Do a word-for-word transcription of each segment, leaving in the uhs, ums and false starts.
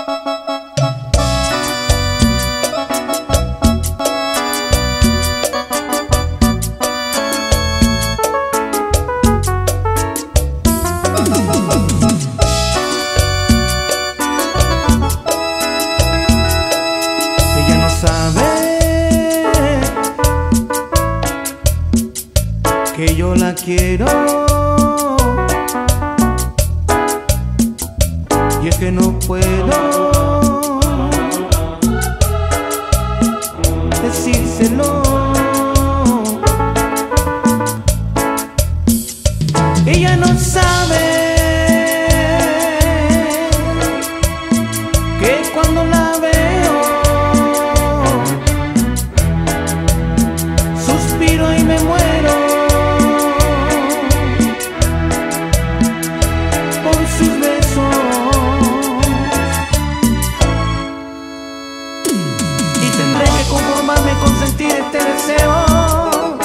Que yo la quiero, y es que no puedo decírselo. Ella no sabe que cuando la veo suspiro y me muero sus besos, y tendré que conformarme con sentir este deseo,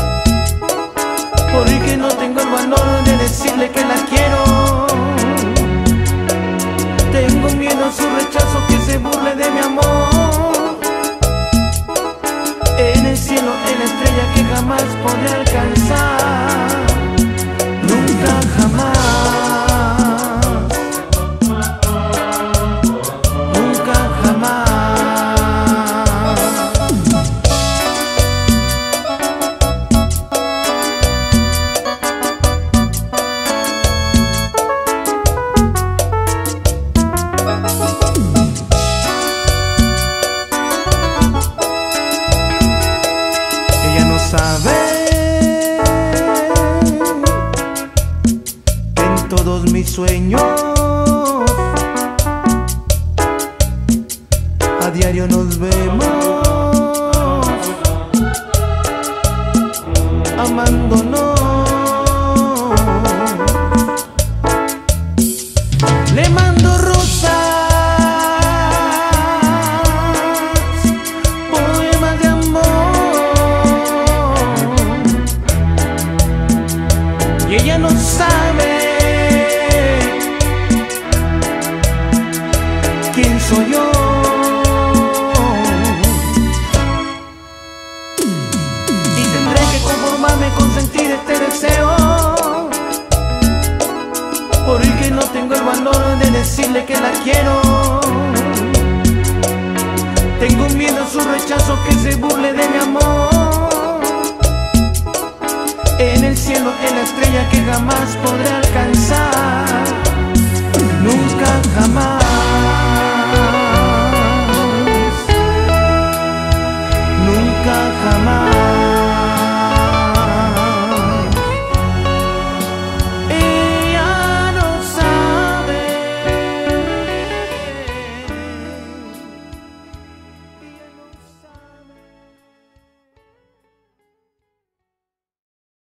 porque no tengo el valor de decirle que la quiero. Tengo miedo a su rechazo, que se burle de mi amor. En el cielo, en la estrella que jamás podré alcanzar, nunca jamás. Sabe que en todos mis sueños a diario nos vemos, amándonos. Le mando rosas, poemas de amor, y ella no sabe quién soy yo. Y tendré que conformarme con sentir este deseo, porque no tengo el valor de decirle que la quiero. Tengo miedo a su rechazo, que se burle de mi amor. En el cielo, en la estrella que jamás podré alcanzar, nunca jamás, nunca jamás.